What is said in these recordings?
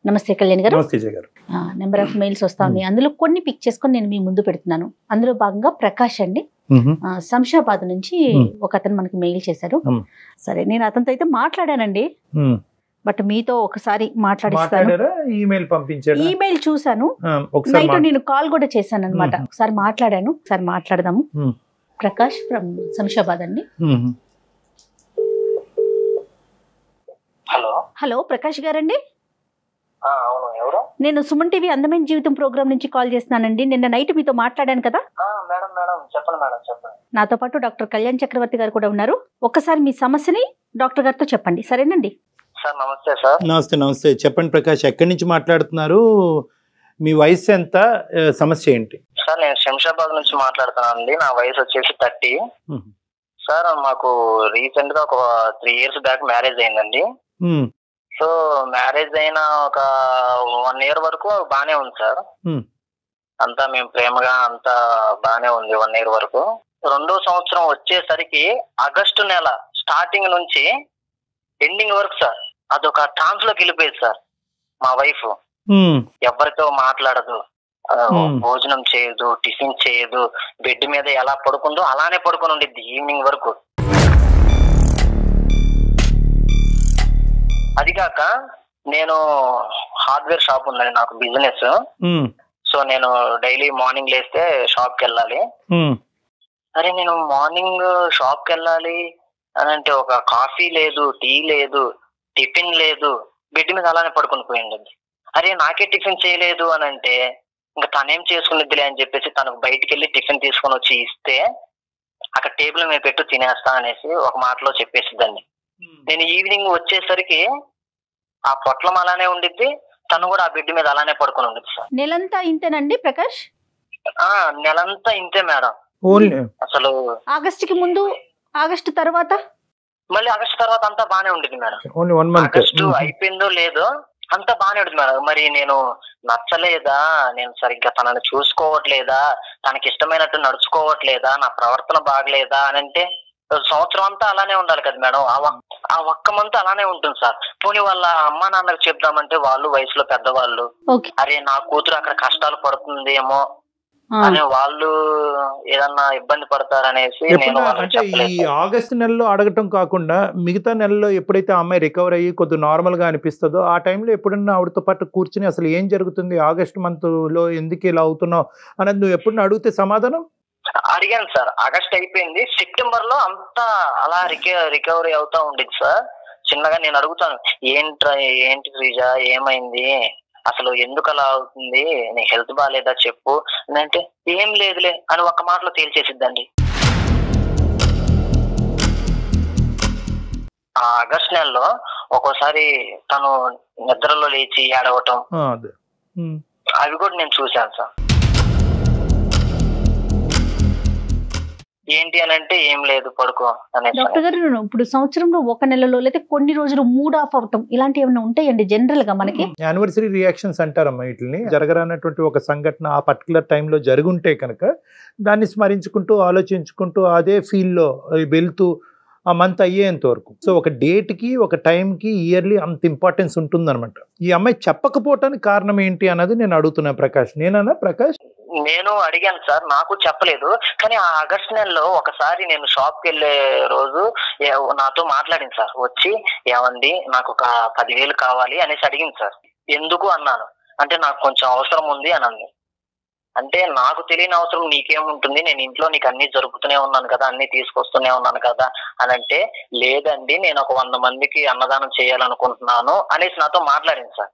నమస్తే కళ్యాణ్ గారు. నమస్తే జయ గారు. నెంబర్ ఆఫ్ మెయిల్స్ వస్తా ఉన్నాయి, అందులో కొన్ని పిక్ చేసుకొని నేను మీ ముందు పెడుతున్నాను. అందులో భాగంగా ప్రకాష్ అండి శంషాబాద్ నుంచి ఒక అతను మనకి మెయిల్ చేశారు. సరే, నేను అతనితో అయితే మాట్లాడానండి, బట్ మీతో ఒకసారి మాట్లాడిస్తాను. ఈమెయిల్ చూసాను, నైట్ నేను కాల్ కూడా చేశాను అనమాట. ఒకసారి మాట్లాడాను, ఒకసారి మాట్లాడదాము. ప్రకాష్ ఫ్రమ్ శంషాబాద్ అండి. హలో హలో, ప్రకాష్ గారండి? అవును, ఎవరు? నేను సుమన్ టీవీ అందమైన జీవితం ప్రోగ్రామ్ నుంచి కాల్ చేస్తున్నానండి. నిన్న నైట్ మీతో మాట్లాడాను కదా. మేడం మేడం చెప్పండి మేడం, చెప్పండి. నాతో పాటు డాక్టర్ కళ్యాణ్ చక్రవర్తి గారు కూడా ఉన్నారు. ఒక్కసారి మీ సమస్యని డాక్టర్ గారితో చెప్పండి, సరేనండి? సార్ నమస్తే సార్. నమస్తే నమస్తే, చెప్పండి ప్రకాష్. ఎక్కడి నుంచి మాట్లాడుతున్నారు? మీ వయసు ఎంత? సమస్య ఏంటి? సార్ నేను శంషాబాద్ నుంచి మాట్లాడుతున్నాను అండి. నా వయసు వచ్చేసి 30. సార్ మాకు రీసెంట్ గా ఒక 3 years బ్యాక్ మ్యారేజ్ అయిందండి. సో మ్యారేజ్ అయిన ఒక 1 year వరకు బానే ఉంది సార్. అంతా మేము ప్రేమగా అంతా బానే ఉంది 1 year వరకు. 2వ సంవత్సరం వచ్చేసరికి ఆగస్టు నెల స్టార్టింగ్ నుంచి ఎండింగ్ వరకు సార్ అదొక ట్రాన్స్ లోకి వెళ్ళిపోయింది సార్. మా వైఫ్ ఎవరితో మాట్లాడదు, భోజనం చేయదు, టిఫిన్ చేయదు, బెడ్ మీద ఎలా పడుకుందో అలానే పడుకొని ఉండిద్ది ఈవినింగ్ వరకు. అది కాక నేను హార్డ్వేర్ షాప్ ఉందండి నాకు బిజినెస్. సో నేను డైలీ మార్నింగ్ లేస్తే షాప్ కి వెళ్ళాలి. అరే నేను మార్నింగ్ షాప్ కి వెళ్ళాలి అని అంటే ఒక కాఫీ లేదు, టీ లేదు, టిఫిన్ లేదు, బెడ్ మీద అలానే పడుకుని పోయింది. అరే నాకే టిఫిన్ చేయలేదు అని అంటే ఇంకా తనేం చేసుకునిద్దిలే అని చెప్పేసి తనకు బయటికి వెళ్ళి టిఫిన్ తీసుకొని వచ్చి ఇస్తే అక్కడ టేబుల్ మీద పెట్టు తినేస్తా అనేసి ఒక మాటలో చెప్పేసిద్దండి. నేను ఈవినింగ్ వచ్చేసరికి ఆ పొట్లం అలానే ఉండిద్ది, తను కూడా ఆ బెడ్ మీద అలానే పడుకొని ఉండిద్ది సార్. నెలంతా ఇంతేనండి ప్రకాష్? నెలంతా ఇంతే మేడం. అసలు ఆగస్టుకి ముందు, ఆగస్టు తర్వాత, మళ్ళీ ఆగస్టు తర్వాత అంతా బానే ఉండిద్ది మేడం. ఆగస్టు అయిపోయిందో లేదో అంతా బానే ఉంటుంది మేడం. మరి నేను నచ్చలేదా, నేను సరిగ్గా తనని చూసుకోవట్లేదా, తనకి ఇష్టమైనట్టు నడుచుకోవట్లేదా, నా ప్రవర్తన బాగలేదా అని అంటే సంవత్సరం అంతా అలానే ఉండాలి కదా మేడం. ఆ ఒక్క మంత్ అలానే ఉంటుంది సార్. పోనీ వాళ్ళ అమ్మా నాన్నకు చెప్దామంటే వాళ్ళు వయసులో పెద్దవాళ్ళు, అరే నా కూతురు అక్కడ కష్టాలు పడుతుందేమో అని వాళ్ళు ఏదన్నా ఇబ్బంది పడతారనేసి నేను అంటే ఈ ఆగస్టు నెలలో అడగటం కాకుండా మిగతా నెలలో ఎప్పుడైతే అమ్మాయి రికవర్ అయ్యి కొద్దిగా నార్మల్ గా అనిపిస్తుందో ఆ టైంలో ఎప్పుడన్నా ఆవిడతో పాటు కూర్చుని అసలు ఏం జరుగుతుంది, ఆగస్టు మంత్ లో ఎందుకు ఇలా అవుతున్నావు అనేది నువ్వు ఎప్పుడన్నా అడిగితే సమాధానం? అడిగాను సార్. ఆగస్ట్ అయిపోయింది, సెప్టెంబర్ లో అంతా అలా రికవరీ అవుతా ఉండేది సార్. చిన్నగా నేను అడుగుతాను, ఏంటి శ్రీజా ఏమైంది, అసలు ఎందుకు అలా అవుతుంది, నీ హెల్త్ బాగాలేదా చెప్పు అంటే ఏం లేదులే అని ఒక్క మాటలో తేల్చేసిద్దండి. ఆ ఆగస్ట్ నెలలో ఒక్కోసారి తను నిద్రలో లేచి ఏడవటం అవి కూడా నేను చూశాను సార్. ఏంటి అని అంటే ఏం లేదు పడుకో అనే. డాక్టర్ గారు, ఇప్పుడు సంవత్సరంలో 1 నెలలో లేదా కొన్ని రోజులు మూడ్ ఆఫ్ అవటం ఇలాంటి ఏమైనా ఉంటాయండి జనరల్ గా మనకి? యానివర్సరీ రియాక్షన్స్ అంటారమ్మా వీటిని. జరగరానటువంటి ఒక సంఘటన ఆ పర్టికులర్ టైంలో జరుగుంటే కనుక దాన్ని స్మరించుకుంటూ ఆలోచించుకుంటూ అదే ఫీల్డ్లో వెళ్తూ ఆ మంత్ అయ్యేంత వరకు. సో ఒక డేట్కి ఒక టైంకి ఇయర్లీ అంత ఇంపార్టెన్స్ ఉంటుందన్నమాట. ఈ అమ్మాయి చెప్పకపోవటానికి కారణం ఏంటి అన్నది నేను అడుగుతున్నా ప్రకాష్. నేనన్నా ప్రకాష్? నేను అడిగాను సార్, నాకు చెప్పలేదు. కానీ ఆ ఆగస్ట్ నెలలో ఒకసారి నేను షాప్ కి వెళ్ళే రోజు నాతో మాట్లాడింది సార్. వచ్చి ఏమండి నాకు ఒక 10,000 కావాలి అనేసి అడిగింది సార్. ఎందుకు అన్నాను. అంటే నాకు కొంచెం అవసరం ఉంది అని అంది. అంటే నాకు తెలియని అవసరం నీకేముంటుంది, నేను ఇంట్లో నీకు అన్ని జరుపుతూనే ఉన్నాను కదా, అన్ని తీసుకొస్తూనే ఉన్నాను కదా అని అంటే, లేదండి నేను ఒక 100 మందికి అన్నదానం చేయాలనుకుంటున్నాను అనేసి నాతో మాట్లాడింది సార్.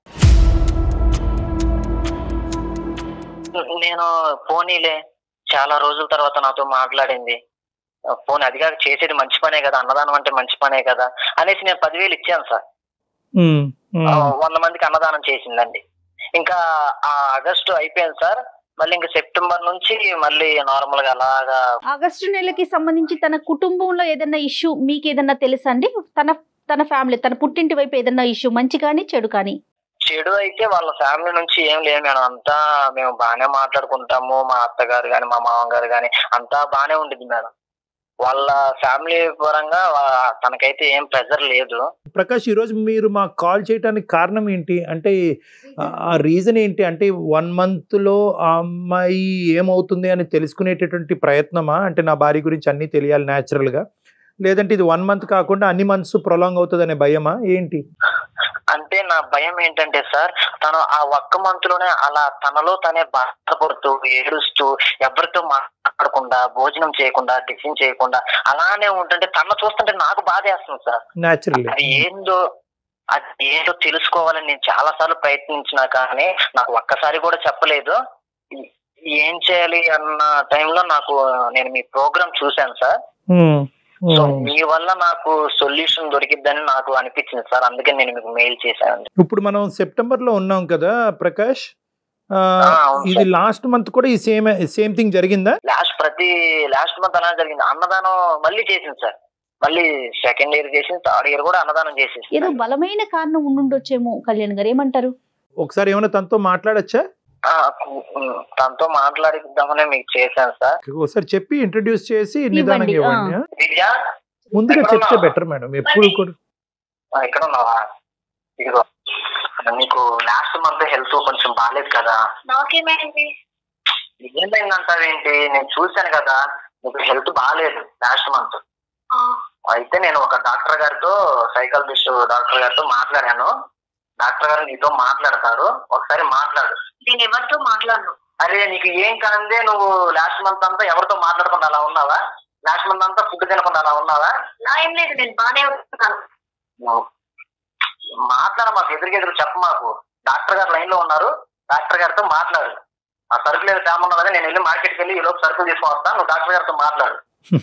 నేను పోనీలే చాలా రోజుల తర్వాత నాతో మాట్లాడింది, పోనీ అది కాక చేసేది మంచి పనే కదా, అన్నదానం అంటే మంచి పనే కదా అనేసి నేను 10,000 ఇచ్చాను సార్. 100 మందికి అన్నదానం చేసిందండి. ఇంకా ఆ ఆగస్టు అయిపోయింది సార్. మళ్ళీ ఇంకా సెప్టెంబర్ నుంచి మళ్ళీ నార్మల్ గా అలాగా. ఆగస్టు నెలకి సంబంధించి తన కుటుంబంలో ఏదైనా ఇష్యూ మీకు ఏదన్నా తెలుసా అండి? తన ఫ్యామిలీ, తన పుట్టింటి వైపు ఏదన్నా ఇష్యూ, మంచి కానీ చెడు కానీ? చెడు అయితే వాళ్ళ ఫ్యామిలీ నుంచి ఏం లేదు మేడం. అంతా మేము బాగానే మాట్లాడుకుంటాము. మా అత్తగారు గాని మా మామగారు గాని అంతా బాగానే ఉండిద్ది మేడం. వాళ్ళ ఫ్యామిలీ పరంగా తనకైతే ఏం ప్రెజర్ లేదు. ప్రకాష్ ఈరోజు మీరు మాకు కాల్ చేయడానికి కారణం ఏంటి? అంటే ఆ రీజన్ ఏంటి? అంటే 1 monthలో ఆ అమ్మాయి ఏమవుతుంది అని తెలుసుకునేటటువంటి ప్రయత్నమా? అంటే నా భార్య గురించి అన్నీ తెలియాలి న్యాచురల్గా, లేదంటే ఇది 1 month కాకుండా అన్ని మంత్స్ ప్రొలాంగ్ అవుతుంది అనే భయమా ఏంటి? అంటే నా భయం ఏంటంటే సార్, తను ఆ 1 month లోనే అలా తనలో తనే బాధపడుతూ ఏడుస్తూ ఎవరితో మాట్లాడకుండా భోజనం చేయకుండా టిఫిన్ చేయకుండా అలానే ఉంటుంటే తన చూస్తుంటే నాకు బాధేస్తుంది సార్. న్యాచురల్ అది ఏందో తెలుసుకోవాలని నేను చాలా సార్లు ప్రయత్నించినా కానీ నాకు ఒక్కసారి కూడా చెప్పలేదు. ఏం చేయాలి అన్న టైంలో నేను మీ ప్రోగ్రామ్ చూశాను సార్. సో మీ వల్ల నాకు సొల్యూషన్ దొరికిద్దని నాకు అనిపించింది సార్, అందుకే నేను మీకు మెయిల్ చేశాను. ఇప్పుడు మనం సెప్టెంబర్లో ఉన్నాం కదా ప్రకాష్, ఇది లాస్ట్ మంత్ కూడా ఈ సేమ్ థింగ్ జరిగిందా? లాస్ట్ మంత్ అలా జరిగింది. అన్నదానం మళ్ళీ చేసింది సార్, మళ్ళీ 2nd year చేసింది, 3rd year కూడా అన్నదానం చేసింది. ఏదో బలమైన కారణం ఉండుండొచ్చేమో కళ్యాణ్ గారు, ఏమంటారు? ఒకసారి ఏమైనా తనతో మాట్లాడచ్చా? తనతో మాట్లాడిద్దామనే మీకు చేశాను సార్. ఒకసారి చెప్పి ఇంట్రడ్యూస్ చేసి నిదానంగా ఇవ్వండి. ముందుగా చెప్తే బెటర్ మేడం. ఎప్పుడు కూడా ఎక్కడ ఉన్నావా? ఇదిగో నీకు లాస్ట్ మంత్ హెల్త్ కొంచెం బాగాలేదు కదా. నాకేమైంది? ఏమైందంటావేంటి? నేను చూశాను కదా నీకు హెల్త్ బాగాలేదు లాస్ట్ మంత్. అయితే నేను ఒక డాక్టర్ గారితో, సైకాలజిస్ట్ డాక్టర్ గారితో మాట్లాడాను. డాక్టర్ గారు నీతో మాట్లాడతారు, ఒకసారి మాట్లాడు. నేను ఎవరితో మాట్లాడను. అరే నీకు ఏం కాందే, నువ్వు లాస్ట్ మంత్ అంతా ఎవరితో మాట్లాడకుండా అలా ఉన్నావా? లాస్ట్ మంత్ అంతా ఫుడ్ తినకుండా అలా ఉన్నావా? ఏం లేదు, నేను బాగానే ఉన్నాను. మాట్లాడ, మాకు ఎదురు చెప్ప, మాకు డాక్టర్ గారు లైన్ లో ఉన్నారు, డాక్టర్ గారితో మాట్లాడు. ఆ సరుకులు ఏదో తేమన్నా కదా, నేను వెళ్ళి మార్కెట్కి వెళ్ళి ఈ లోపు సరుకులు తీసుకొని వస్తాను, నువ్వు డాక్టర్ గారితో మాట్లాడు.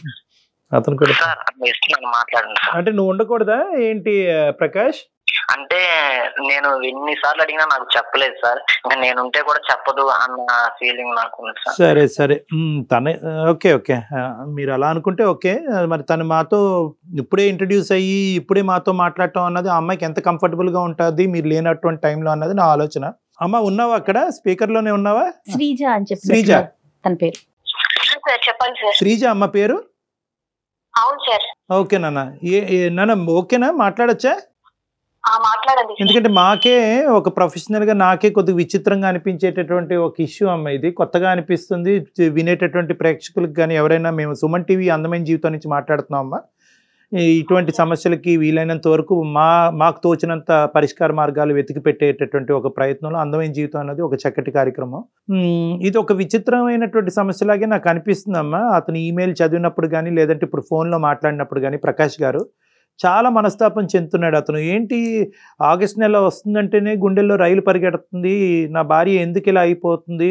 అతను కూడా మాట్లాడండి. అంటే నువ్వు ఉండకూడదా ఏంటి ప్రకాష్? అంటే నేను ఎన్నిసార్లు అడిగినా నాకు చెప్పలేదు సార్, నేనుంటే కూడా చెప్పదు అన్న ఫీలింగ్ నాకు ఉంది సార్. సరే సరే, తనే ఓకే ఓకే, మీరు అలా అనుకుంటే ఓకే. మరి తను మాతో ఇప్పుడే ఇంట్రడ్యూస్ అయ్యి ఇప్పుడే మాతో మాట్లాడటం అన్నది ఆ అమ్మాయికి ఎంత కంఫర్టబుల్గా ఉంటుంది మీరు లేనటువంటి టైంలో అన్నది నా ఆలోచన. అమ్మ ఉన్నావా అక్కడ? స్పీకర్లోనే ఉన్నావా? శ్రీజ అని చెప్పి, శ్రీజ తన పేరు. చెప్పండి సార్. శ్రీజ అమ్మ పేరు? అవును సార్. ఓకే నాన్న. నాన్న ఓకేనా, మాట్లాడచ్చా? మాట్లాడండి. ఎందుకంటే మాకే ఒక ప్రొఫెషనల్ గా నాకే కొద్దిగా విచిత్రంగా అనిపించేటటువంటి ఒక ఇష్యూ అమ్మ, ఇది కొత్తగా అనిపిస్తుంది వినేటటువంటి ప్రేక్షకులకు కానీ ఎవరైనా. మేము సుమన్ టీవీ అందమైన జీవితం నుంచి మాట్లాడుతున్నాం అమ్మా. ఇటువంటి సమస్యలకి వీలైనంత వరకు మాకు తోచినంత పరిష్కార మార్గాలు వెతికి పెట్టేటటువంటి ఒక ప్రయత్నంలో అందమైన జీవితం అన్నది ఒక చక్కటి కార్యక్రమం. ఇది ఒక విచిత్రమైనటువంటి సమస్యలాగే నాకు అనిపిస్తుందమ్మా. అతను ఈమెయిల్ చదివినప్పుడు కానీ లేదంటే ఇప్పుడు ఫోన్లో మాట్లాడినప్పుడు కానీ ప్రకాష్ గారు చాలా మనస్తాపం చెందుతున్నాడు. అతను ఏంటి ఆగస్ట్ నెల వస్తుందంటేనే గుండెల్లో రైలు పరిగెడుతుంది, నా భార్య ఎందుకు ఇలా అయిపోతుంది,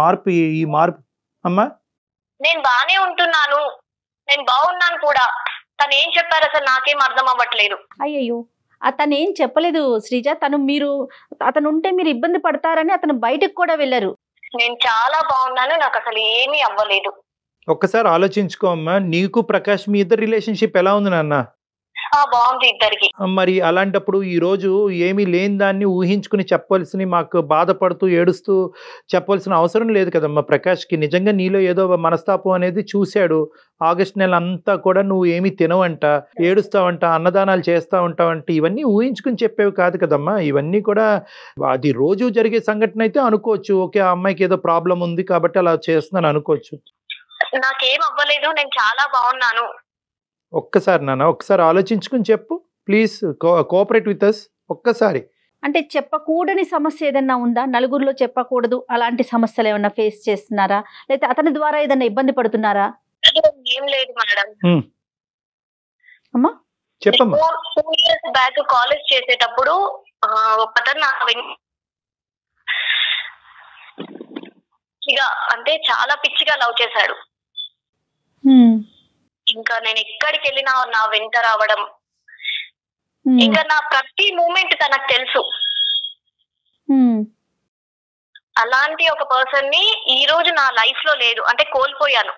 ఈ మార్పు అమ్మా. నేను బానే ఉంటున్నాను, నేను బాగున్నాను కూడా. తను ఏం చెప్పారు అసలు నాకేం అర్థం అవ్వట్లేదు. అయ్యయ్యో, అతను ఏం చెప్పలేదు శ్రీజ. అతను ఉంటే మీరు ఇబ్బంది పడతారని అతను బయటకు కూడా వెళ్ళారు. నేను చాలా బాగున్నాను, నాకు అసలు ఏమీ అవ్వలేదు. ఒక్కసారి ఆలోచించుకో అమ్మా, నీకు ప్రకాష్ మీ ఇద్దరు రిలేషన్షిప్ ఎలా ఉంది నాన్న? బాగుంది ఇద్దరికి. మరి అలాంటప్పుడు ఈ రోజు ఏమీ లేని దాన్ని ఊహించుకుని చెప్పవలసిన, మాకు బాధపడుతూ ఏడుస్తూ చెప్పవలసిన అవసరం లేదు కదమ్మా. ప్రకాష్కి నిజంగా నీలో ఏదో మనస్తాపం అనేది చూశాడు. ఆగస్ట్ నెల అంతా కూడా నువ్వు ఏమీ తినవంట, ఏడుస్తావంట, అన్నదానాలు చేస్తా ఉంటావంట, ఇవన్నీ ఊహించుకుని చెప్పేవి కాదు కదమ్మా. ఇవన్నీ కూడా అది రోజు జరిగే సంఘటన అయితే అనుకోవచ్చు. ఓకే, ఆ అమ్మాయికి ఏదో ప్రాబ్లం ఉంది కాబట్టి అలా చేస్తున్నాను అనుకోవచ్చు. నాకేం అవ్వలేదు, నేను చాలా బాగున్నాను. ఒక్కసారి నాన్న, ఒక్కసారి ఆలోచించుకుని చెప్పు ప్లీజ్, కోఆపరేట్ విత్ అస్ ఒక్కసారి. అంటే చెప్పకూడని సమస్య ఏదన్నా ఉందా? నలుగురిలో చెప్పకూడదు అలాంటి సమస్యలు ఏమన్నా ఫేస్ చేస్తున్నారా, లేకపోతే అతని ద్వారా ఏదన్నా ఇబ్బంది పడుతున్నారా? ఏం లేదు మేడం. అమ్మా చెప్పమ్మా. 2 years బ్యాక్ కాలేజ్ చేసేటప్పుడు ఒకతను అంటే చాలా పిచ్చిగా లవ్ చేశాడు. ఇంకా నేను ఎక్కడికి వెళ్ళినా నా వెంట రావడం, ఇంకా నా ప్రతి మూమెంట్ తనకు తెలుసు. అలాంటి ఒక పర్సన్ ని ఈ రోజు నా లైఫ్ లో లేదు, అంటే కోల్పోయాను.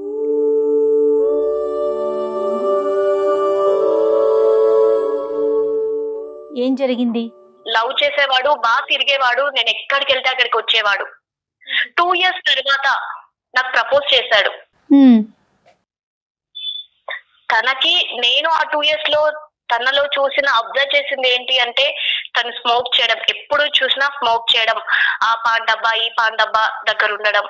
ఏం జరిగింది? లవ్ చేసేవాడు, బాగా తిరిగేవాడు, నేను ఎక్కడికి వెళ్తే అక్కడికి వచ్చేవాడు. 2 years తర్వాత నాకు ప్రపోజ్ చేశాడు. తనకి నేను ఆ 2 years లో తనలో చూసిన అబ్జర్వ్ చేసింది ఏంటి అంటే తను స్మోక్ చేయడం, ఎప్పుడు చూసినా స్మోక్ చేయడం, ఆ పాన్ డబ్బా ఈ పాన్ డబ్బా దగ్గర ఉండడం.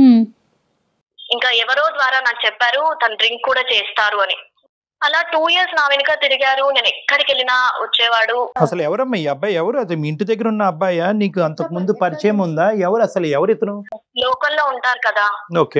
ఇంకా ఎవరో ద్వారా నాకు చెప్పారు తను డ్రింక్ కూడా చేస్తారు అని. అలా 2 years నా వెనుక తిరిగారు. నేను ఎక్కడికి వెళ్ళినా వచ్చేవాడు. అసలు ఎవరమ్మా ఈ అబ్బాయి? ఎవరు? అది మీ ఇంటి దగ్గర ఉన్న అబ్బాయా? నీకు అంతకు ముందు పరిచయం ఉందా? ఎవరు అసలు? ఎవరు ఇతను? లోకల్లో ఉంటారు కదా. ఓకే.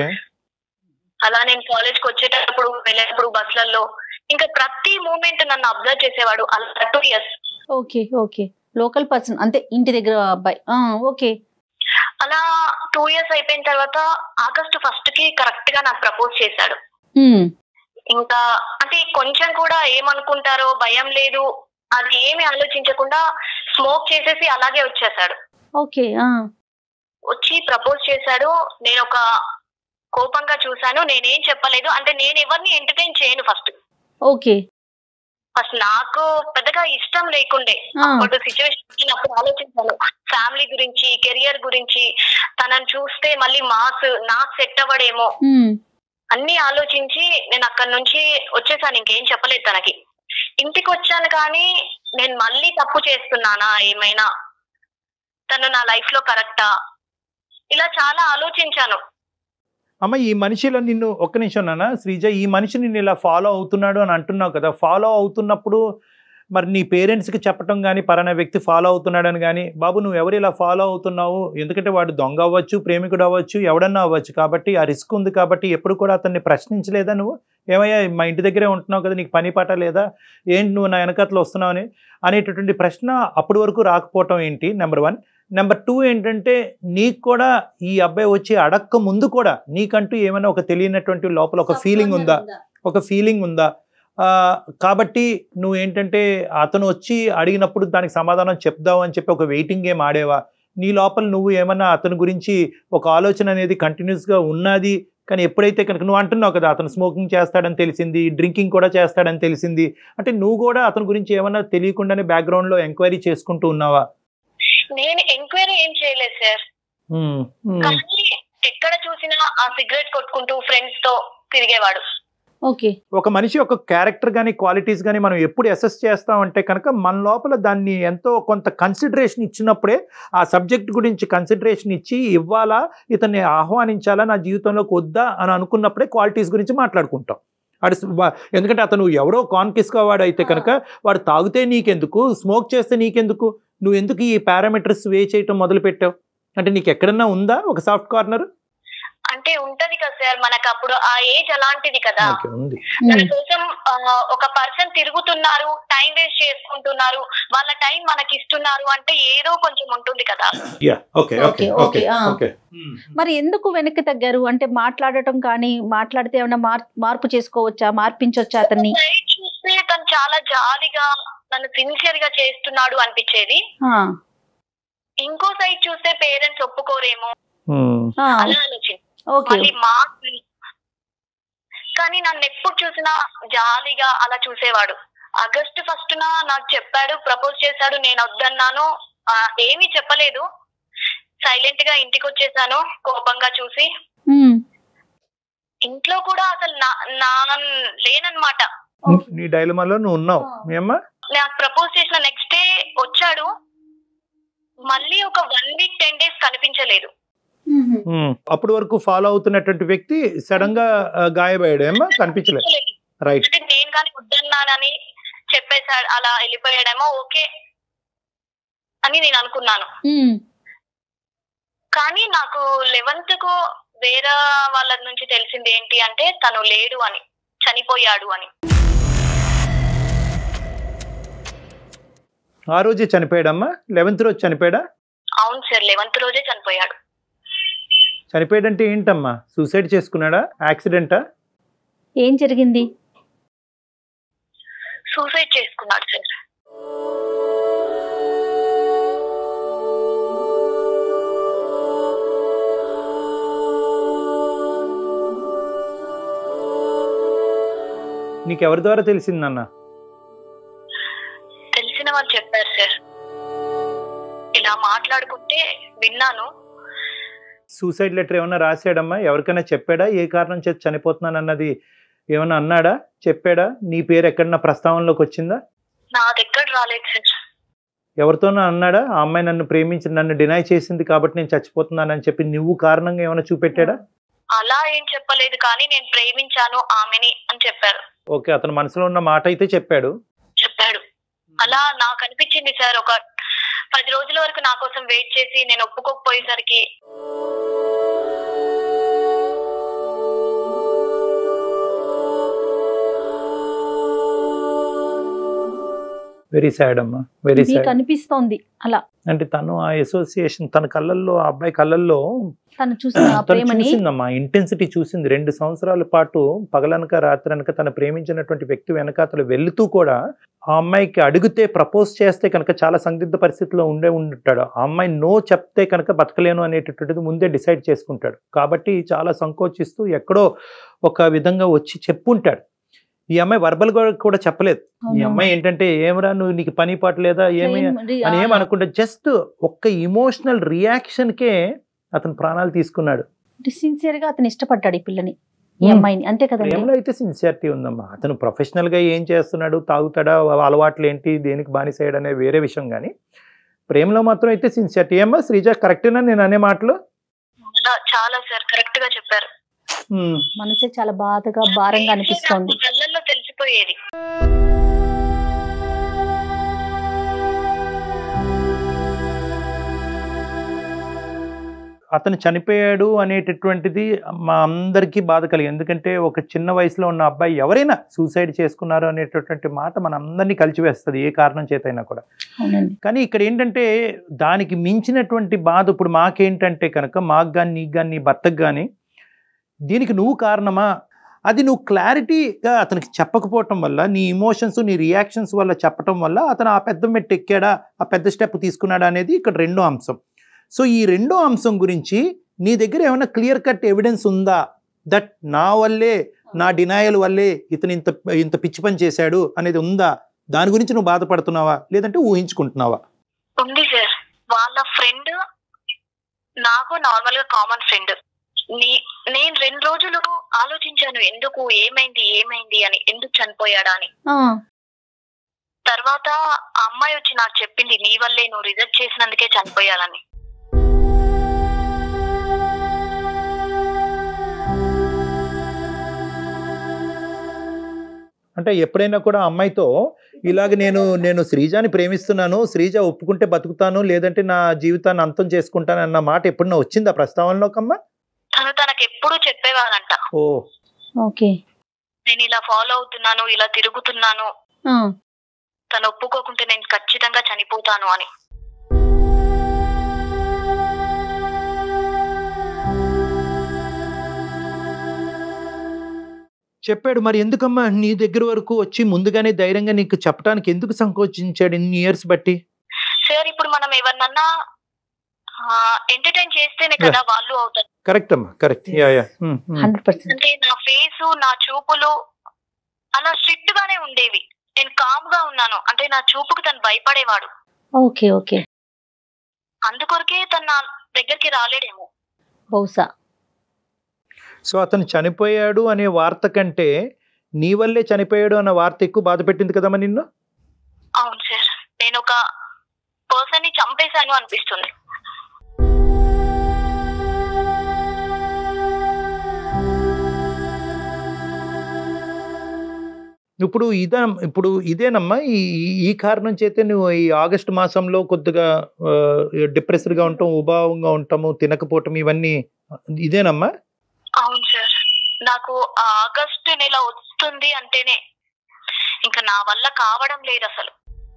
అలా నేను కాలేజ్ కి వచ్చేటప్పుడు వెళ్ళేటప్పుడు బస్లలో ఇంకా ప్రతి మూమెంట్ నన్ను అబ్జర్వ్ చేసేవాడు. అలా 2 years. Okay okay, local person అంటే ఇంటి దగ్గర అబ్బాయి. ఓకే. అలా 2 years అయిపోయిన తర్వాత August 1st కి కరెక్ట్ గా నాకు ప్రపోజ్ చేశాడు. ఇంకా అంటే కొంచెం కూడా ఏమనుకుంటారో భయం లేదు, అది ఏమి ఆలోచించకుండా స్మోక్ చేసేసి అలాగే వచ్చేసాడు. ఓకే. వచ్చి ప్రపోజ్ చేశాడు. నేను ఒక కోపంగా చూశాను. నేనేం చెప్పలేదు, అంటే నేను ఎవరిని ఎంటర్టైన్ చేయను ఫస్ట్. ఓకే. ఫస్ట్ నాకు పెద్దగా ఇష్టం లేకుండే. అప్పుడు సిచ్యువేషన్ అప్పుడు ఆలోచించాను ఫ్యామిలీ గురించి, కెరియర్ గురించి. తనని చూస్తే మళ్ళీ నాకు సెట్ అవ్వడేమో అన్ని ఆలోచించి నేను అక్కడి నుంచి వచ్చేసాను. ఇంకేం చెప్పలేదు తనకి. ఇంటికి వచ్చాను కానీ నేను మళ్ళీ తప్పు చేస్తున్నానా, ఏమైనా తను నా లైఫ్ లో కరెక్టా, ఇలా చాలా ఆలోచించాను. అమ్మ ఈ మనిషిలో నిన్ను ఒక్క నిమిషం నాన్న శ్రీజ, ఈ మనిషి నిన్ను ఇలా ఫాలో అవుతున్నాడు అని అంటున్నావు కదా, ఫాలో అవుతున్నప్పుడు మరి నీ పేరెంట్స్కి చెప్పటం కానీ పలానా వ్యక్తి ఫాలో అవుతున్నాడని కానీ, బాబు నువ్వు ఎవరు ఇలా ఫాలో అవుతున్నావు, ఎందుకంటే వాడు దొంగ అవ్వచ్చు, ప్రేమికుడు అవ్వచ్చు, ఎవడన్నా అవ్వచ్చు, కాబట్టి ఆ రిస్క్ ఉంది కాబట్టి ఎప్పుడు కూడా అతన్ని ప్రశ్నించలేదా నువ్వు? ఏమయ్యా మా ఇంటి దగ్గరే ఉంటున్నావు కదా, నీకు పని పాట లేదా, ఏంటి నువ్వు నా వెనకట్లో వస్తున్నావు అనేటటువంటి ప్రశ్న అప్పటి వరకు రాకపోవటం ఏంటి? నెంబర్ 1. నెంబర్ 2 ఏంటంటే నీకు కూడా ఈ అబ్బాయి వచ్చి అడక్క ముందు కూడా నీకంటూ ఏమైనా ఒక తెలియనటువంటి లోపల ఒక ఫీలింగ్ ఉందా? కాబట్టి నువ్వు ఏంటంటే అతను వచ్చి అడిగినప్పుడు దానికి సమాధానం చెప్దావు అని చెప్పి ఒక వెయిటింగ్ గేమ్ ఆడేవా? నీ లోపల నువ్వు ఏమన్నా అతని గురించి ఒక ఆలోచన అనేది కంటిన్యూస్గా ఉన్నది. కానీ ఎప్పుడైతే కనుక నువ్వు అంటున్నావు కదా అతను స్మోకింగ్ చేస్తాడని తెలిసింది, డ్రింకింగ్ కూడా చేస్తాడని తెలిసింది, అంటే నువ్వు కూడా అతని గురించి ఏమన్నా తెలియకుండానే బ్యాక్గ్రౌండ్లో ఎంక్వైరీ చేసుకుంటూ ఉన్నావా? నేను ఎంక్వైరీ ఏం చేయలేదు సార్. కానీ ఎక్కడ చూసినా ఆ సిగరెట్ కొట్టుకుంటూ ఫ్రెండ్స్ తో తిరిగేవాడు. ఓకే. ఒక మనిషి యొక్క క్యారెక్టర్ కానీ క్వాలిటీస్ కానీ మనం ఎప్పుడు అసెస్ చేస్తామంటే కనుక మన లోపల దాన్ని ఎంతో కొంత కన్సిడరేషన్ ఇచ్చినప్పుడే, ఆ సబ్జెక్ట్ గురించి కన్సిడరేషన్ ఇచ్చి ఇవ్వాలా, ఇతన్ని ఆహ్వానించాలా నా జీవితంలోకి వద్దా అని అనుకున్నప్పుడే క్వాలిటీస్ గురించి మాట్లాడుకుంటాం. ఎందుకంటే అతను ఎవరో కాన్కిస్గా వాడు అయితే కనుక వాడు తాగితే నీకెందుకు, స్మోక్ చేస్తే నీకెందుకు, నువ్వు ఎందుకు ఈ పారామీటర్స్ వే చేయటం మొదలు పెట్టావు? అంటే నీకు ఎక్కడన్నా ఉందా ఒక సాఫ్ట్ కార్నర్? అంటే ఉంటది కదా సార్, మనకు అప్పుడు ఆ ఏజ్ అలాంటిది కదా. మన కోసం ఒక పర్సన్ తిరుగుతున్నారు, టైం వేస్ట్ చేసుకుంటున్నారు, వాళ్ళ టైం మనకి ఇస్తున్నారు అంటే ఏదో కొంచెం ఉంటుంది కదా. మరి ఎందుకు వెనక్కి తగ్గారు? అంటే మాట్లాడటం కానీ, మాట్లాడితే ఏమైనా మార్పు చేసుకోవచ్చా, మార్పించొచ్చా అతన్ని? చూస్తే తను చాలా జాలిగా నన్ను సిన్సియర్ గా చేస్తున్నాడు అనిపించేది. ఇంకో సైడ్ చూస్తే పేరెంట్స్ ఒప్పుకోరేమో అలా ఆలోచించి కానీ నన్ను ఎప్పుడు చూసినా జాలిగా అలా చూసేవాడు. August 1st నాకు చెప్పాడు, ప్రపోజ్ చేశాడు. నేను వద్దన్నాను, ఏమీ చెప్పలేదు, సైలెంట్ గా ఇంటికి వచ్చేసాను కోపంగా చూసి. ఇంట్లో కూడా అసలు లేనన్నమాట. నీ డైలమాలో నువ్వు ఉన్నావు. నాకు ప్రపోజ్ చేసిన నెక్స్ట్ డే వచ్చాడు, మళ్ళీ ఒక 1 week 10 days కనిపించలేదు. అప్పటి వరకు ఫాలో అవుతున్నటువంటి వ్యక్తి సడన్ గా గాయపడ్డాడు, ఏమో కనిపించలేదు. రైట్. నేను కానీ వద్దన్నానని చెప్పేశాడు, అలా వెళ్ళిపోయాడేమో ఓకే అని నేను అనుకున్నాను. కానీ నాకు 11th కు వేరే వాళ్ళ నుంచి తెలిసింది ఏంటి అంటే తను లేడు అని, చనిపోయాడు అని. ఆ రోజే చనిపోయాడమ్మా? 11th రోజు చనిపోయాడా? అవును సార్, 11th రోజే చనిపోయాడు. చనిపోయాడంటే ఏంటమ్మా? సూసైడ్ చేసుకున్నాడా, యాక్సిడెంటా, ఏం జరిగింది? సూసైడ్ చేసుకున్నాడు సార్. నీకెవరి ద్వారా తెలిసిందన్న? తెలిసిన వాళ్ళు చెప్పారు సార్. ఇలా మాట్లాడుకుంటే విన్నాను. సూసైడ్ లెటర్ ఏమన్నా రాశాడమ్మా? ఎవరికైనా చెప్పాడా ఏ కారణం చేసి చనిపోతున్నాను అన్నది ఏమన్నా అన్నాడా, చెప్పాడా? నీ పేరు ఎక్కడన్నా ప్రస్తావనలోకి వచ్చిందా? నా దగ్గర రాలేదు సార్. ఎవరితోనో అన్నాడా ఆ అమ్మాయి నన్ను ప్రేమించి నన్ను డినై చేసింది కాబట్టి నేను చచ్చిపోతున్నానని చెప్పి నువ్వు కారణంగా ఏమైనా చూపెట్టాడా? అలా ఏం చెప్పలేదు, కానీ నేను ప్రేమించాను ఆమెని అని చెప్పారు. ఓకే, అతను మనసులో ఉన్న మాట అయితే చెప్పాడు. అలా నాకు అనిపించింది సార్. ఒక 10 రోజుల వరకు నా కోసం వెయిట్ చేసి నేను ఒప్పుకోకపోయేసరికి వెరీ సాడ్ అమ్మా, వెరీ సాడ్ అనిపిస్తోంది అలా. అంటే తను ఆ అసోసియేషన్ తన కళ్ళల్లో, ఆ అబ్బాయి కళ్ళల్లో తను చూసిందమ్మా, ఇంటెన్సిటీ చూసింది. 2 సంవత్సరాల పాటు పగలనక రాత్రనక తను ప్రేమించినటువంటి వ్యక్తి వెనకాతలు వెళ్తూ కూడా ఆ అమ్మాయికి అడిగితే ప్రపోజ్ చేస్తే కనుక చాలా సందిగ్ధ పరిస్థితిలో ఉంటాడు. ఆ అమ్మాయి నో చెప్తే కనుక బతకలేను అనేటటువంటిది ముందే డిసైడ్ చేసుకుంటాడు. కాబట్టి చాలా సంకోచిస్తూ ఎక్కడో ఒక విధంగా వచ్చి చెప్పుంటాడు. ఈ అమ్మాయి వర్బల్ కూడా చెప్పలేదు. ఈ అమ్మాయి ఏంటంటే ఏమరా నువ్వు, నీకు పని పాటు లేదా ఏమి అని ఏమనుకుంటే జస్ట్ ఒక్క ఇమోషనల్ రియాక్షన్కే అతను ప్రాణాలు తీసుకున్నాడు. సిన్సియర్ గా అతను ఇష్టపడ్డాడు ఈ పిల్లని, ఈ అమ్మాయిని, అంతే కదా. ప్రేమలో అయితే సిన్సియారిటీ ఉందమ్మా. అతను ప్రొఫెషనల్ గా ఏం చేస్తున్నాడు, తాగుతాడా, అలవాట్లు ఏంటి, దేనికి బానిసయ్యాడు అనే వేరే విషయం, కానీ ప్రేమలో మాత్రం అయితే సిన్సియారిటీ. ఏమ్మా శ్రీజ, కరెక్టేనా నేను అనే మాటలు? చాలా సార్, కరెక్ట్ గా చెప్పారు. మనసే చాలా బాధగా భారంగా అనిపిస్తోంది. కళ్ళల్లో తెలిసిపోయేది. అతను చనిపోయాడు అనేటటువంటిది మా అందరికీ బాధ కలిగింది. ఎందుకంటే ఒక చిన్న వయసులో ఉన్న అబ్బాయి ఎవరైనా సూసైడ్ చేసుకున్నారు అనేటటువంటి మాట మన అందరినీ కలిచివేస్తుంది, ఏ కారణం చేతైనా కూడా. కానీ ఇక్కడ ఏంటంటే దానికి మించినటువంటి బాధ ఇప్పుడు మాకేంటంటే కనుక, మాకు కానీ నీకు కానీ నీ భర్తకు కానీ, దీనికి నువ్వు కారణమా, అది నువ్వు క్లారిటీగా అతనికి చెప్పకపోవటం వల్ల, నీ ఇమోషన్స్ నీ రియాక్షన్స్ వల్ల చెప్పటం వల్ల అతను ఆ పెద్ద మెట్టు ఎక్కాడా, ఆ పెద్ద స్టెప్ తీసుకున్నాడా అనేది ఇక్కడ రెండో అంశం. సో ఈ రెండో అంశం గురించి నీ దగ్గర ఏమైనా క్లియర్ కట్ ఎవిడెన్స్ ఉందా, దట్ నా వల్లే, నా డినాయల్ వల్లే ఇతను ఇంత పిచ్చి పని చేశాడు అనేది ఉందా? దాని గురించి నువ్వు బాధపడుతున్నావా, లేదంటే ఊహించుకుంటున్నావా? ఉంది సార్. వాళ్ళ ఫ్రెండ్ నాకు నార్మల్ గా కామన్ ఫ్రెండ్. నేను 2 రోజులు ఆలోచించాను, ఎందుకు, ఏమైంది అని, ఎందుకు చనిపోయాడా అని. తర్వాత ఆ అమ్మాయి వచ్చి నాకు చెప్పింది, నీ వల్లే, నువ్వు రిజెక్ట్ చేసినందుకే చనిపోయాలని. అంటే ఎప్పుడైనా కూడా అమ్మాయితో ఇలాగ నేను శ్రీజాని ప్రేమిస్తున్నాను, శ్రీజ ఒప్పుకుంటే బతుకుతాను, లేదంటే నా జీవితాన్ని అంతం చేసుకుంటాను అన్న మాట ఎప్పుడన్నా వచ్చిందా ప్రస్తావనలోకమ్మా? తనకు ఎప్పుడు చెప్పేవాడంట, ఓ ఓకే, నేను ఇలా ఫాలో అవుతున్నాను, ఇలా తిరుగుతున్నాను, తను ఒప్పుకోకుంటే నేను ఖచ్చితంగా చనిపోతాను అని. చెప్పాడు. మరి ఎందుకమ్మా నీ దగ్గర వరకు వచ్చి ముందుగానే ధైర్యంగా నీకు చెప్పడానికి ఎందుకు సంకోచించాడు ఇన్ని ఇయర్స్ బట్టి? సార్, ఇప్పుడు మనం ఎవరినన్నా ఎంటర్టైన్ చేస్తేనే కదా వాళ్ళు అవుతారు. కరెక్ట్ అమ్మా, కరెక్ట్. 100%. అంటే నా ఫేసు, నా చూపులు అలా స్ట్రిక్ట్ గానే ఉండేవి. నేను కామ్ గా ఉన్నాను, అంటే నా చూపుకు తను భయపడేవాడు. ఓకే ఓకే, అందుకొరకే తను నా దగ్గరికి రాలేడేమో బహుశా. సో అతను చనిపోయాడు అనే వార్త కంటే నీ వల్లే చనిపోయాడు అన్న వార్త ఎక్కువ బాధ పెట్టింది కదమ్మా నిన్ను? అవును సార్, నేను ఒక పర్సన్ ని చంపేశాను అనిపిస్తుంది. ఇప్పుడు ఇదేనమ్మా ఈ కారణం చేతే నువ్వు ఈ ఆగస్టు మాసంలో కొద్దిగా డిప్రెస్డ్గా ఉంటాం, ఉభావంగా ఉంటాము, తినకపోవటం, ఇవన్నీ ఇదేనమ్మా? అవును సార్, నాకు ఆగస్టు నెల వస్తుంది అంటేనే ఇంకా నా వల్ల కావడం లేదు అసలు.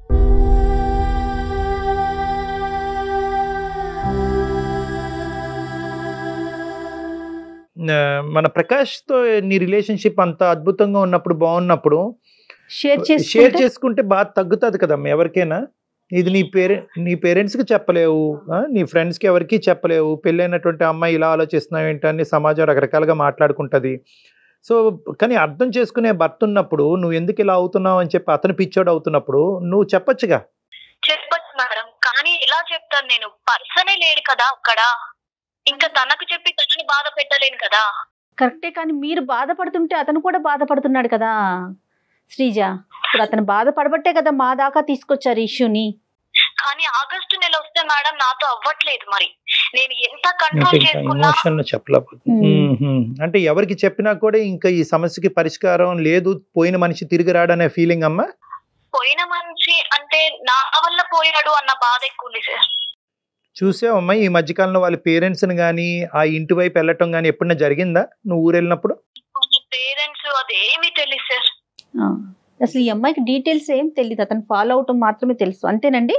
మన ప్రకాష్తో నీ రిలేషన్షిప్ అంత అద్భుతంగా ఉన్నప్పుడు, బాగున్నప్పుడు షేర్ చేసుకుంటే బాగా తగ్గుతుంది కదమ్మా ఎవరికైనా. ఇది నీ పేరెంట్స్కి చెప్పలేవు, నీ ఫ్రెండ్స్కి ఎవరికి చెప్పలేవు. పెళ్ళైనటువంటి అమ్మాయి ఇలా ఆలోచిస్తున్నావు ఏంటని సమాజం రకరకాలుగా మాట్లాడుకుంటుంది. సో కానీ అర్థం చేసుకునే భర్త ఉన్నప్పుడు నువ్వు ఎందుకు ఇలా అవుతున్నావు అని చెప్పి అతను పిచ్చోడు అవుతున్నప్పుడు నువ్వు చెప్పొచ్చుగా. చెప్పచ్చు మేడం, కానీ ఎలా చెప్తాను, నేను పర్సనే లేడు కదా అక్కడ, ఇంకా తనకు చెప్పి తనని బాధ పెట్టలేను కదా. కరెక్టే, కానీ మీరు బాధపడుతుంటే అతను కూడా బాధపడుతున్నాడు కదా. శ్రీజ, ఇప్పుడు అతను బాధపడబట్టే కదా మా దాకా తీసుకొచ్చారు ఇష్యూని. కానీ ఆగస్టు నెల వస్తే మేడం నాతో అవ్వట్లేదు. మరి నేను ఎంత కంట్రోల్ చేసుకున్నా ఎమోషన్ చెప్పలేకపోతుంది. అంటే ఎవరికి చెప్పినా కూడా ఇంకా ఈ సమస్యకి పరిష్కారం లేదు, పోయిన మనిషి తిరిగి రాడనే ఫీలింగ్ అమ్మా. పోయిన మనిషి అంటే నా వల్ల పోయాడు అన్న బాధ ఎక్కువ ఉంది సార్. చూసావమ్మా ఈ మధ్యకాలంలో వాళ్ళ పేరెంట్స్ ని గానీ ఆ ఇంటి వైపు వెళ్ళటం గానీ ఎప్పుడైనా జరిగిందా నువ్వు ఊరు వెళ్ళినప్పుడు? పేరెంట్స్ అదేమీ తెలియదు సార్. అసలు ఈ అమ్మాయికి డీటెయిల్స్ ఏం తెలియదు, అతను ఫాలో అవటం మాత్రమే తెలుసు, అంతేనండి?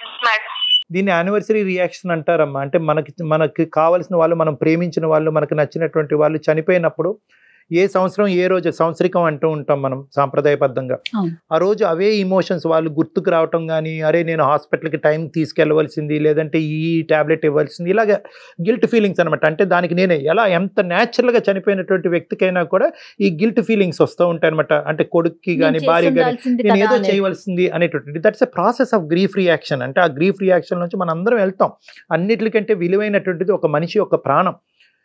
దీన్ని యానివర్సరీ రియాక్షన్ అంటారమ్మా. అంటే మనకి కావాల్సిన వాళ్ళు, మనం ప్రేమించిన వాళ్ళు, మనకు నచ్చినటువంటి వాళ్ళు చనిపోయినప్పుడు ఏ సంవత్సరం ఏ రోజు సంవత్సరికం అంటూ ఉంటాం మనం సాంప్రదాయబద్ధంగా. ఆ రోజు అవే ఇమోషన్స్ వాళ్ళు గుర్తుకు రావటం కానీ, అరే నేను హాస్పిటల్కి టైం తీసుకెళ్ళవలసింది, లేదంటే ఈ టాబ్లెట్ ఇవ్వాల్సింది, ఇలాగ గిల్ట్ ఫీలింగ్స్ అనమాట. అంటే దానికి నేనే ఎలా ఎంత న్యాచురల్గా చనిపోయినటువంటి వ్యక్తికైనా కూడా ఈ గిల్ట్ ఫీలింగ్స్ వస్తూ ఉంటాయి అనమాట. అంటే కొడుక్కి కానీ భార్య కానీ నేను ఏదో చేయవలసింది అనేటువంటిది. That's a process of grief reaction. అంటే ఆ గ్రీఫ్ రియాక్షన్ నుంచి మనం అందరం వెళ్తాం. అన్నిటికంటే విలువైనటువంటిది ఒక మనిషి యొక్క ప్రాణం.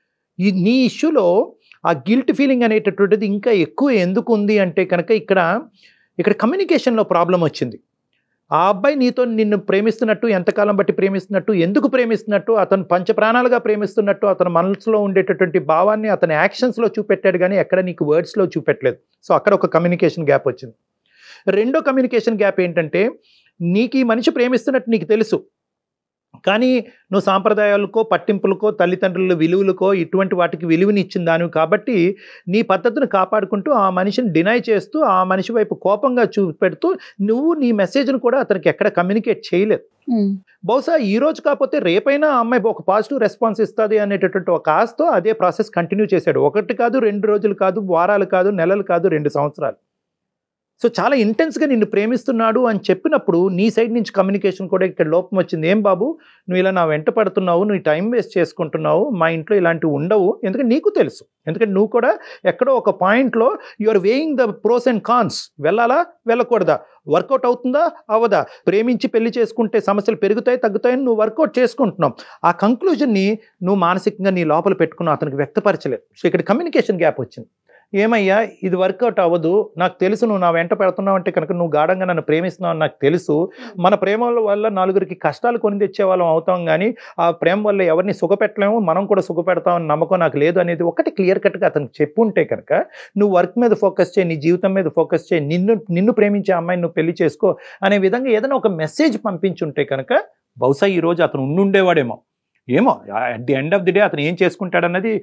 నీ ఇష్యూలో ఆ గిల్ట్ ఫీలింగ్ అనేటటువంటిది ఇంకా ఎక్కువ ఎందుకు ఉంది అంటే కనుక ఇక్కడ కమ్యూనికేషన్లో ప్రాబ్లం వచ్చింది. ఆ అబ్బాయి నీతో నిన్ను ప్రేమిస్తున్నట్టు, ఎంతకాలం బట్టి ప్రేమిస్తున్నట్టు, ఎందుకు ప్రేమిస్తున్నట్టు, అతను పంచప్రాణాలుగా ప్రేమిస్తున్నట్టు అతని మనసులో ఉండేటటువంటి భావాన్ని అతని యాక్షన్స్లో చూపెట్టాడు కానీ ఎక్కడ నీకు వర్డ్స్లో చూపెట్టలేదు. సో అక్కడ ఒక కమ్యూనికేషన్ గ్యాప్ వచ్చింది. రెండో కమ్యూనికేషన్ గ్యాప్ ఏంటంటే, నీకు ఈ మనిషి ప్రేమిస్తున్నట్టు నీకు తెలుసు, కానీ నువ్వు సాంప్రదాయాలకో పట్టింపులకో తల్లిదండ్రుల విలువలకో ఇటువంటి వాటికి విలువని ఇచ్చిన దానివి కాబట్టి నీ పద్ధతిని కాపాడుకుంటూ ఆ మనిషిని డినై చేస్తూ ఆ మనిషి వైపు కోపంగా చూపెడుతూ నువ్వు నీ మెసేజ్ను కూడా అతనికి ఎక్కడ కమ్యూనికేట్ చేయలేదు. బహుశా ఈ రోజు కాకపోతే రేపైనా ఆ అమ్మాయి ఒక పాజిటివ్ రెస్పాన్స్ ఇస్తుంది అనేటటువంటి ఒక ఆశతో అదే ప్రాసెస్ కంటిన్యూ చేశాడు. 1 కాదు 2 రోజులు కాదు, వారాలు కాదు, నెలలు కాదు, 2 సంవత్సరాలు. సో చాలా ఇంటెన్స్గా నిన్ను ప్రేమిస్తున్నాడు అని చెప్పినప్పుడు నీ సైడ్ నుంచి కమ్యూనికేషన్ కూడా ఇక్కడ లోపం వచ్చింది. ఏం బాబు నువ్వు ఇలా నా వెంట పడుతున్నావు, నువ్వు టైం వేస్ట్ చేసుకుంటున్నావు, మా ఇంట్లో ఇలాంటివి ఉండవు. ఎందుకంటే నీకు తెలుసు, ఎందుకంటే నువ్వు కూడా ఎక్కడో ఒక పాయింట్లో you are weighing the pros and cons. వెళ్ళాలా వెళ్ళకూడదా, వర్కౌట్ అవుతుందా అవ్వదా, ప్రేమించి పెళ్లి చేసుకుంటే సమస్యలు పెరుగుతాయి తగ్గుతాయని నువ్వు వర్కౌట్ చేసుకుంటున్నావు. ఆ కంక్లూజన్ని నువ్వు మానసికంగా నీ లోపల పెట్టుకున్నావు, అతనికి వ్యక్తపరచలేదు. సో ఇక్కడ కమ్యూనికేషన్ గ్యాప్ వచ్చింది. ఏమయ్యా ఇది వర్కౌట్ అవ్వదు, నాకు తెలుసు నువ్వు నా వెంట పెడుతున్నావు అంటే కనుక నువ్వు గాఢంగా నన్ను ప్రేమిస్తున్నావు అని నాకు తెలుసు. మన ప్రేమ వల్ల నలుగురికి కష్టాలు కొని తెచ్చే వాళ్ళం అవుతాం కానీ ఆ ప్రేమ వల్ల ఎవరిని సుఖపెట్టలేము, మనం కూడా సుఖపెడతామని నమ్మకం నాకు లేదు అనేది ఒకటి క్లియర్ కట్గా అతనికి చెప్పుంటే కనుక నువ్వు వర్క్ మీద ఫోకస్ చేయి, నీ జీవితం మీద ఫోకస్ చేయి, నిన్ను ప్రేమించే అమ్మాయిని నువ్వు పెళ్లి చేసుకో అనే విధంగా ఏదైనా ఒక మెసేజ్ పంపించుంటే కనుక బహుశా ఈరోజు అతను ఉండుండేవాడేమో. ఏమో at the end of the day అతను ఏం చేసుకుంటాడన్నది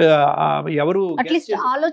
ఎవరు అట్లీస్ట్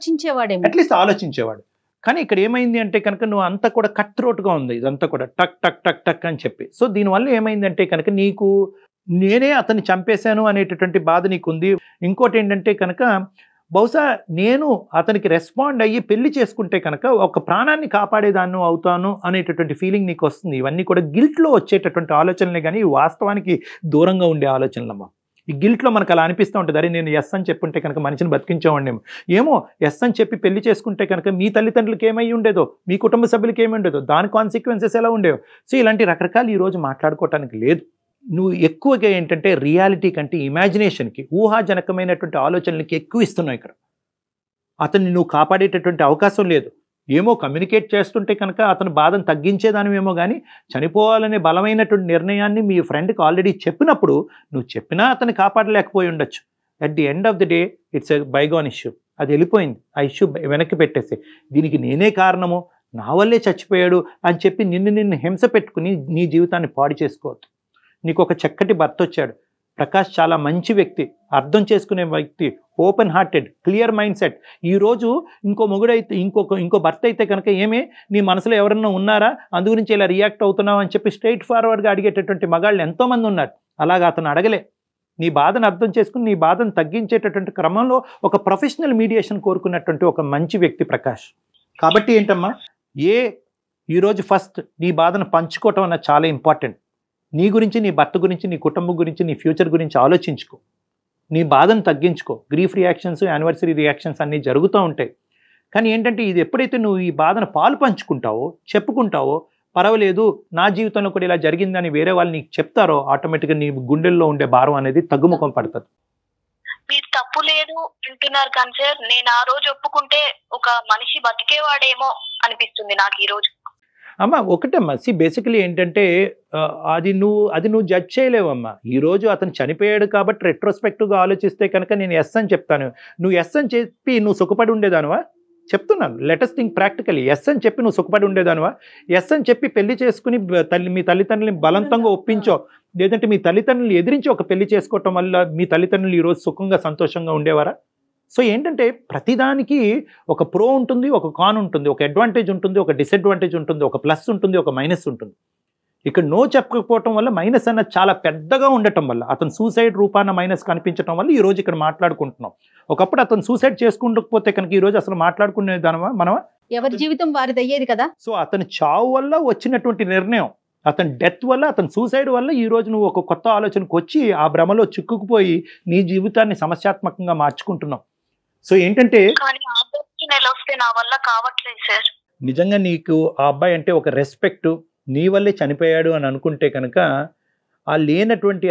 ఆలోచించేవాడు. కానీ ఇక్కడ ఏమైంది అంటే కనుక నువ్వు అంతా కూడా కట్ త్రోట్గా ఉంది, ఇదంతా కూడా టక్ టక్ టక్ టక్ అని చెప్పి. సో దీనివల్ల ఏమైందంటే కనుక నీకు నేనే అతన్ని చంపేశాను అనేటటువంటి బాధ నీకుంది. ఇంకోటి ఏంటంటే కనుక బహుశా నేను అతనికి రెస్పాండ్ అయ్యి పెళ్లి చేసుకుంటే కనుక ఒక ప్రాణాన్ని కాపాడేదాన్ని అవుతాను అనేటటువంటి ఫీలింగ్ నీకు వస్తుంది. ఇవన్నీ కూడా గిల్ట్లో వచ్చేటటువంటి ఆలోచనలే కానీ వాస్తవానికి దూరంగా ఉండే ఆలోచనలమ్మా. ఈ గిల్ట్లో మనకు అలా అనిపిస్తూ ఉంటుంది, అరే నేను ఎస్ అని చెప్పుంటే కనుక మనిషిని బతికించేవాడినేమో, ఏమో ఎస్ అని చెప్పి పెళ్లి చేసుకుంటే కనుక మీ తల్లిదండ్రులకి ఏమై ఉండేదో, మీ కుటుంబ సభ్యులకి ఏమి ఉండేదో, దాని కాన్సిక్వెన్సెస్ ఎలా ఉండేవో. సో ఇలాంటి రకరకాలు ఈరోజు మాట్లాడుకోవటానికి లేదు. నువ్వు ఎక్కువగా ఏంటంటే రియాలిటీ కంటే ఇమాజినేషన్కి, ఊహాజనకమైనటువంటి ఆలోచనలకి ఎక్కువ ఇస్తున్నావు. ఇక్కడ అతన్ని నువ్వు కాపాడేటటువంటి అవకాశం లేదు. ఏమో కమ్యూనికేట్ చేస్తుంటే కనుక అతను బాధను తగ్గించేదానివేమో కానీ చనిపోవాలనే బలమైనటువంటి నిర్ణయాన్ని మీ ఫ్రెండ్కి ఆల్రెడీ చెప్పినప్పుడు నువ్వు చెప్పినా అతన్ని కాపాడలేకపోయి ఉండొచ్చు. At the end of the day it's a bygone issue. అది వెళ్ళిపోయింది, ఆ ఇష్యూ వెనక్కి పెట్టేసి దీనికి నేనే కారణము, నా వల్లే చచ్చిపోయాడు అని చెప్పి నిన్ను హింస పెట్టుకుని నీ జీవితాన్ని పాడు చేసుకోవద్దు. నీకు ఒక చక్కటి భర్త వచ్చాడు, ప్రకాష్ చాలా మంచి వ్యక్తి, అర్థం చేసుకునే వ్యక్తి, open hearted, clear mindset. ఈరోజు ఇంకో మొగుడైతే ఇంకో భర్త అయితే కనుక ఏమే నీ మనసులో ఎవరన్నా ఉన్నారా, అందు గురించి ఇలా రియాక్ట్ అవుతున్నావు అని చెప్పి స్ట్రైట్ ఫార్వర్డ్గా అడిగేటటువంటి మగాళ్ళు ఎంతోమంది ఉన్నారు. అలాగా అతను అడగలే. నీ బాధను అర్థం చేసుకుని నీ బాధను తగ్గించేటటువంటి క్రమంలో ఒక ప్రొఫెషనల్ మీడియేషన్ కోరుకున్నటువంటి ఒక మంచి వ్యక్తి ప్రకాష్. కాబట్టి ఏంటమ్మా, ఈరోజు ఫస్ట్ నీ బాధను పంచుకోవటం అన్నది చాలా ఇంపార్టెంట్. నీ గురించి, నీ భర్త గురించి, నీ కుటుంబం గురించి, నీ ఫ్యూచర్ గురించి ఆలోచించుకో, నీ బాధను తగ్గించుకో. గ్రీఫ్ రియాక్షన్స్, యానివర్సరీ రియాక్షన్స్ అన్నీ జరుగుతూ ఉంటాయి. కానీ ఏంటంటే ఇది ఎప్పుడైతే నువ్వు ఈ బాధను పాలు పంచుకుంటావో, చెప్పుకుంటావో, పర్వాలేదు నా జీవితంలో కూడా ఇలా జరిగిందని వేరే వాళ్ళు నీకు చెప్తారో ఆటోమేటిక్గా నీ గుండెల్లో ఉండే భారం అనేది తగ్గుముఖం పడుతుంది. మీరు తప్పు లేదు అంటున్నారు కానీ సార్, నేను ఆ రోజు ఒప్పుకుంటే ఒక మనిషి బతికేవాడేమో అనిపిస్తుంది నాకు ఈ రోజు. అమ్మా ఒకటమ్మా, బేసికలీ ఏంటంటే అది నువ్వు జడ్జ్ చేయలేవమ్మా. ఈ రోజు అతను చనిపోయాడు కాబట్టి రెట్రోస్పెక్టివ్గా ఆలోచిస్తే కనుక నేను ఎస్ అని చెప్తాను. నువ్వు ఎస్ అని చెప్పి నువ్వు సుఖపడి ఉండేదానివా? చెప్తున్నాను, లెటెస్ట్ థింక్ ప్రాక్టికలీ. ఎస్ అని చెప్పి నువ్వు సుఖపడి ఉండేదానివా? ఎస్ అని చెప్పి పెళ్లి చేసుకుని మీ తల్లిదండ్రులని బలవంతంగా ఒప్పించో, లేదంటే మీ తల్లిదండ్రులు ఎదిరించి ఒక పెళ్లి చేసుకోవటం వల్ల మీ తల్లిదండ్రులు ఈరోజు సుఖంగా సంతోషంగా ఉండేవారా? సో ఏంటంటే ప్రతిదానికి ఒక ప్రో ఉంటుంది, ఒక కాన్ ఉంటుంది, ఒక అడ్వాంటేజ్ ఉంటుంది, ఒక డిసడ్వాంటేజ్ ఉంటుంది, ఒక ప్లస్ ఉంటుంది, ఒక మైనస్ ఉంటుంది. ఇక్కడ నో చెప్పకపోవటం వల్ల మైనస్ అన్నది చాలా పెద్దగా ఉండటం వల్ల, అతను సూసైడ్ రూపాన మైనస్ కనిపించడం వల్ల ఈరోజు ఇక్కడ మాట్లాడుకుంటున్నాం. ఒకప్పుడు అతను సూసైడ్ చేసుకుంటకపోతే కనుక ఈరోజు అసలు మాట్లాడుకునేదానమా మనమా? ఎవరి జీవితం వారిది అయ్యేది కదా. సో అతని చావు వల్ల వచ్చినటువంటి నిర్ణయం, అతని డెత్ వల్ల, అతని సూసైడ్ వల్ల ఈరోజు నువ్వు ఒక కొత్త ఆలోచనకు వచ్చి ఆ భ్రమలో చిక్కుకుపోయి నీ జీవితాన్ని సమస్యాత్మకంగా మార్చుకుంటున్నావు. సో ఏంటంటే నిజంగా నీకు ఆ అబ్బాయి అంటే ఒక రెస్పెక్ట్, నీ వల్లే చనిపోయాడు అని అనుకుంటే కనుక ఆ లేనటువంటి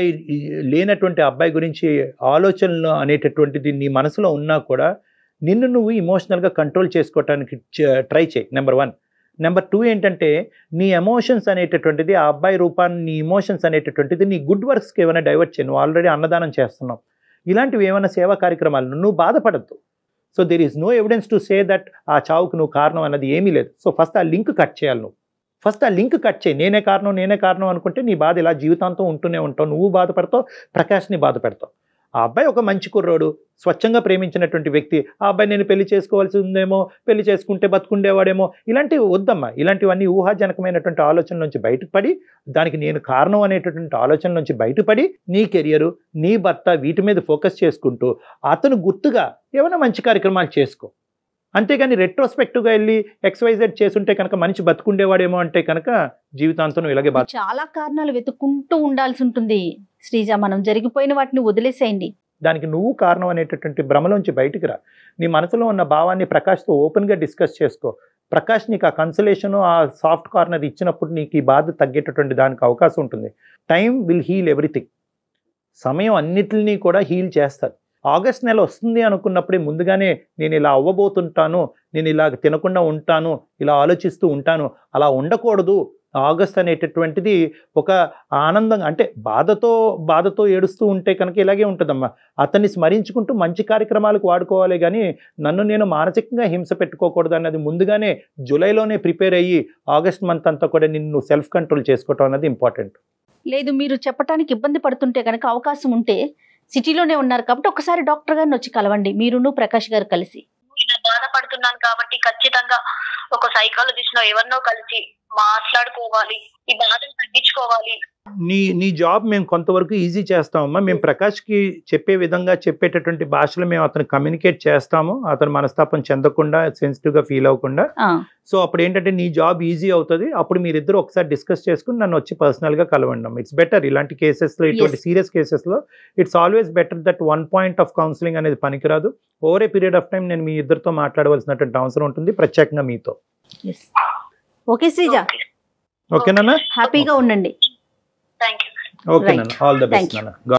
అబ్బాయి గురించి ఆలోచనలు అనేటటువంటిది నీ మనసులో ఉన్నా కూడా నిన్ను నువ్వు ఇమోషనల్గా కంట్రోల్ చేసుకోవటానికి ట్రై చేయి. నెంబర్ 1. నెంబర్ 2 ఏంటంటే నీ ఎమోషన్స్ అనేటటువంటిది, ఆ అబ్బాయి రూపాన్ని నీ ఎమోషన్స్ అనేటటువంటిది నీ గుడ్ వర్క్స్కి ఏమైనా డైవర్ట్ చేయి. నువ్వు ఆల్రెడీ అన్నదానం చేస్తున్నావు, ఇలాంటివి ఏమైనా సేవా కార్యక్రమాలు నువ్వు బాధపడద్దు. So there is no evidence to say that ఆ చావుకు నువ్వు కారణం అన్నది ఏమీ లేదు. సో ఫస్ట్ ఆ లింక్ కట్ చేయాలి. ఫస్ట్ ఆ లింక్ కట్ చేయి. నేనే కారణం అనుకుంటే నీ బాధ ఇలా జీవితాంతం ఉంటూనే ఉంటావు. నువ్వు బాధపడతావు, ప్రకాష్ని బాధ పెడతావు. ఆ అబ్బాయి ఒక మంచి కుర్రోడు, స్వచ్ఛంగా ప్రేమించినటువంటి వ్యక్తి. ఆ అబ్బాయి నేను పెళ్లి చేసుకోవాల్సి ఉందేమో, పెళ్లి చేసుకుంటే బతుకుండేవాడేమో, ఇలాంటివి వద్దమ్మా. ఇలాంటివన్నీ ఊహాజనకమైనటువంటి ఆలోచన నుంచి బయటపడి, దానికి నేను కారణం అనేటటువంటి ఆలోచన నుంచి బయటపడి నీ కెరియరు, నీ భర్త, వీటి మీద ఫోకస్ చేసుకుంటూ అతను గుర్తుగా ఏమైనా మంచి కార్యక్రమాలు చేసుకో. అంతేగాని రెట్రోస్పెక్టివ్గా వెళ్ళి XYZ చేసుంటే కనుక మనిషి బతుకుండేవాడేమో అంటే కనుక జీవితాంతం ఇలాగే బాధ. చాలా కారణాలు వెతుక్కుంటూ ఉండాల్సి ఉంటుంది శ్రీజ. మనం జరిగిపోయిన వాటిని వదిలేసేయండి. దానికి నువ్వు కారణం అనేటటువంటి భ్రమలోంచి బయటికి రా. నీ మనసులో ఉన్న భావాన్ని ప్రకాష్తో ఓపెన్గా డిస్కస్ చేసుకో. ప్రకాష్ నీకు ఆ కన్సలేషను, ఆ సాఫ్ట్ కార్నర్ ఇచ్చినప్పుడు నీకు ఈ బాధ తగ్గేటటువంటి దానికి అవకాశం ఉంటుంది. Time will heal everything. సమయం అన్నిటినీ కూడా హీల్ చేస్తారు. ఆగస్ట్ నెల వస్తుంది అనుకున్నప్పుడే ముందుగానే నేను ఇలా అవ్వబోతుంటాను, నేను ఇలా తినకుండా ఉంటాను, ఇలా ఆలోచిస్తూ ఉంటాను, అలా ఉండకూడదు. ఆగస్ట్ అనేటటువంటిది ఒక ఆనందంగా, అంటే బాధతో ఏడుస్తూ ఉంటే కనుక ఇలాగే ఉంటుందమ్మా. అతన్ని స్మరించుకుంటూ మంచి కార్యక్రమాలకు వాడుకోవాలి, కానీ నన్ను నేను మానసికంగా హింస పెట్టుకోకూడదు అన్నది ముందుగానే జూలైలోనే ప్రిపేర్ అయ్యి ఆగస్ట్ మంత్ అంతా కూడా నిన్ను సెల్ఫ్ కంట్రోల్ చేసుకోవటం అన్నది ఇంపార్టెంట్. లేదు, మీరు చెప్పడానికి ఇబ్బంది పడుతుంటే కనుక అవకాశం ఉంటే, సిటీలోనే ఉన్నారు కాబట్టి ఒకసారి డాక్టర్ గారిని వచ్చి కలవండి, మీరును ప్రకాష్ గారు కలిసి. ఇలా బాధపడుతున్నాను కాబట్టి ఖచ్చితంగా ఒక సైకాలజిస్ట్ ఎవరినో కలిసి మాట్లాడుకోవాలి, ఈ బాధను తగ్గించుకోవాలి. నీ జాబ్ మేము కొంతవరకు ఈజీ చేస్తామమ్మా. మేము ప్రకాష్కి చెప్పే విధంగా, చెప్పేటటువంటి భాషలో మేము అతను కమ్యూనికేట్ చేస్తాము, అతను మనస్తాపం చెందకుండా, సెన్సిటివ్గా ఫీల్ అవ్వకుండా. సో అప్పుడు ఏంటంటే నీ జాబ్ ఈజీ అవుతుంది. అప్పుడు మీరిద్దరు ఒకసారి డిస్కస్ చేసుకుని నన్ను వచ్చి పర్సనల్గా కలవండి. It's better. ఇలాంటి కేసెస్లో, ఇటువంటి సీరియస్ కేసెస్లో it's always better that 1 point of counselling అనేది పనికిరాదు. Over a period of time నేను మీ ఇద్దరితో మాట్లాడవలసినటువంటి అవసరం ఉంటుంది, ప్రత్యేకంగా మీతో. ఓకే శ్రీజ, ఓకేనా? హ్యాపీగా ఉండండి. Thank you. ఓకేనా? ఆల్ ద బెస్ట్ నాన్న.